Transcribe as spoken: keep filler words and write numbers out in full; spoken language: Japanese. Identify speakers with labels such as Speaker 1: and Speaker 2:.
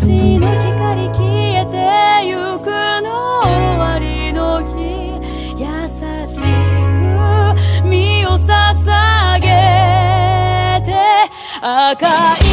Speaker 1: 星の光消えてゆくの終わりの日、優しく身を捧げて赤い